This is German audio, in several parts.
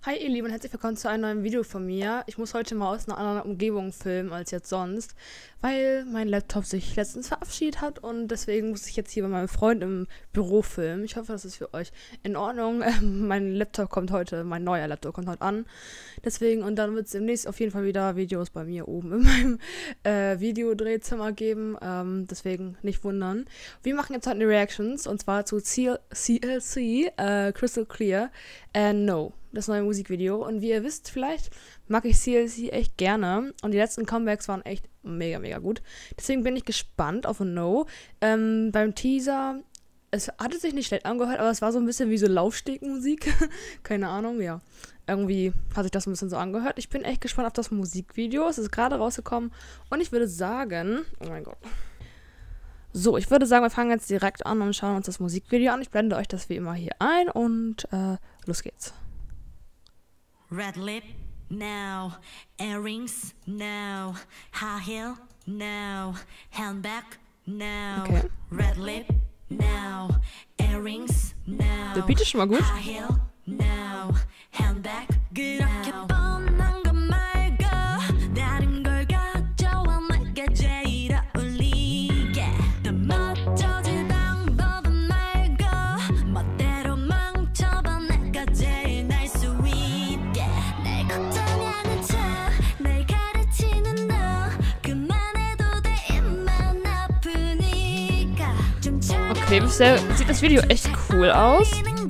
Hi ihr Lieben und herzlich willkommen zu einem neuen Video von mir. Ich muss heute mal aus einer anderen Umgebung filmen als jetzt sonst, weil mein Laptop sich letztens verabschiedet hat und deswegen muss ich jetzt hier bei meinem Freund im Büro filmen. Ich hoffe, das ist für euch in Ordnung. Mein neuer Laptop kommt heute an. Deswegen, und dann wird es demnächst auf jeden Fall wieder Videos bei mir oben in meinem Videodrehzimmer geben. Deswegen nicht wundern. Wir machen jetzt heute eine Reactions und zwar zu CLC, Crystal Clear, No. Das neue Musikvideo. Und wie ihr wisst, vielleicht mag ich CLC echt gerne. Und die letzten Comebacks waren echt mega, mega gut. Deswegen bin ich gespannt auf No. Beim Teaser, es hatte sich nicht schlecht angehört, aber es war so ein bisschen wie so Laufstegmusik. Keine Ahnung, ja. Irgendwie hat sich das ein bisschen so angehört. Ich bin echt gespannt auf das Musikvideo. Es ist gerade rausgekommen. Und ich würde sagen, oh mein Gott. So, ich würde sagen, wir fangen jetzt direkt an und schauen uns das Musikvideo an. Ich blende euch das wie immer hier ein und los geht's. Red lip, no. Earrings, no. High heel, no. Handbag, no. Okay. Red lip, no. Earrings, no. Der Beat ist schon mal gut. High heel, no. Handbag, 그렇게 뻔한 것 말고 다른 걸 가져와 내가 제일 어울리게 더 멋져질 방법은 말고 멋대로 망쳐봐 내가 제일 날 수 있게 날 걱정하는 척날 가르치는 너 그만해도 돼 입만 아프니까 좀 Okay, bisher sieht das Video echt cool aus.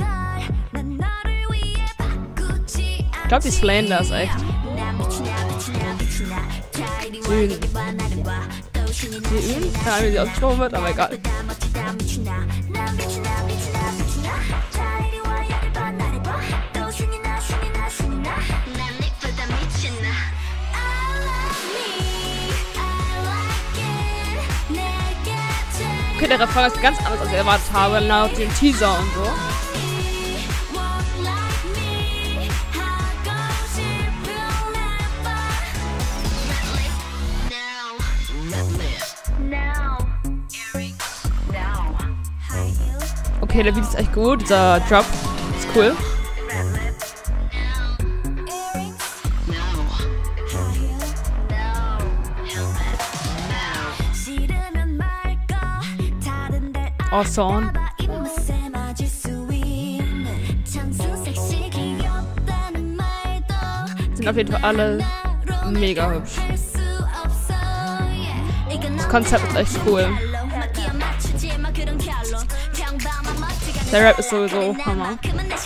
Ich glaube, die slayen das echt. Die üben. Keine Ahnung, wie sie ausgesprochen wird, aber egal. Okay, der Refrain ist ganz anders, als ich erwartet habe, laut dem Teaser und so. Okay, der Beat ist echt gut, dieser Drop ist cool. Oh, Song. Sind auf jeden Fall alle mega hübsch. Das Konzept ist echt cool. Der Rap ist sowieso Hammer.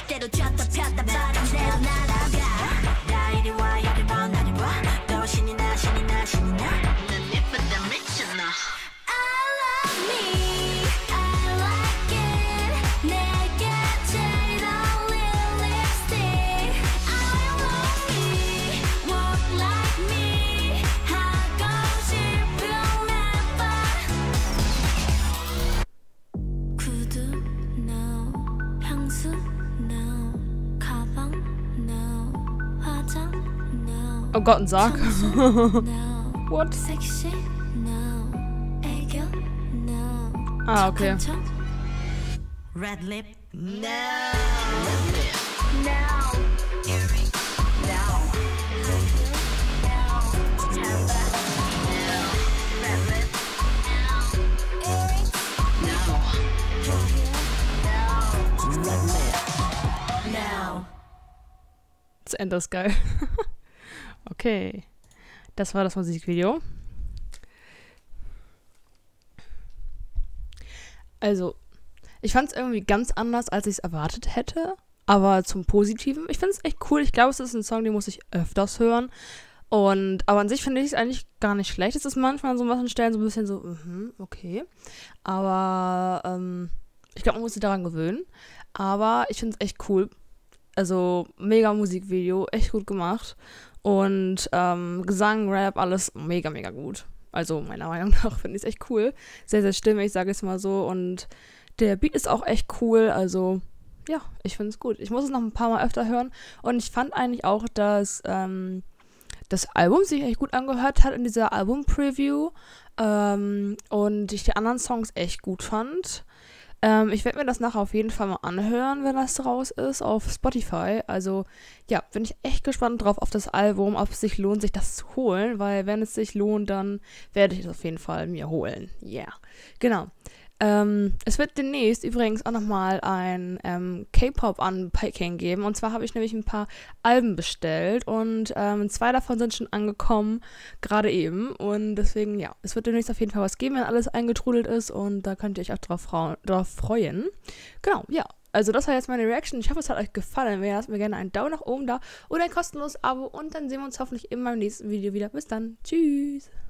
Oh Gott, ein Sarg. What? Ah, okay. Red lip, no. Das Ende ist geil. Okay. Das war das Musikvideo. Also, ich fand es irgendwie ganz anders, als ich es erwartet hätte. Aber zum Positiven. Ich finde es echt cool. Ich glaube, es ist ein Song, den muss ich öfters hören. Aber an sich finde ich es eigentlich gar nicht schlecht. Es ist manchmal so an manchen Stellen so ein bisschen so, okay. Aber ich glaube, man muss sich daran gewöhnen. Aber ich finde es echt cool. Also, mega Musikvideo, echt gut gemacht. Und Gesang, Rap, alles mega, mega gut. Also, meiner Meinung nach finde ich es echt cool. Sehr, sehr stimmig, sage ich es mal so. Und der Beat ist auch echt cool. Also, ja, ich finde es gut. Ich muss es noch ein paar Mal öfter hören. Und ich fand eigentlich auch, dass das Album sich echt gut angehört hat in dieser Album-Preview. Und ich die anderen Songs echt gut fand. Ich werde mir das nachher auf jeden Fall mal anhören, wenn das raus ist, auf Spotify. Also, ja, bin ich echt gespannt drauf auf das Album, ob es sich lohnt, sich das zu holen, weil wenn es sich lohnt, dann werde ich es auf jeden Fall mir holen. Ja, yeah. Genau. Es wird demnächst übrigens auch nochmal ein K-Pop-Unpacking geben. Und zwar habe ich nämlich ein paar Alben bestellt und 2 davon sind schon angekommen, gerade eben. Und deswegen, ja, es wird demnächst auf jeden Fall was geben, wenn alles eingetrudelt ist. Und da könnt ihr euch auch drauf freuen. Genau, ja. Also das war jetzt meine Reaction. Ich hoffe, es hat euch gefallen. Wenn ja, lasst mir gerne einen Daumen nach oben da oder ein kostenloses Abo. Und dann sehen wir uns hoffentlich in meinem nächsten Video wieder. Bis dann. Tschüss.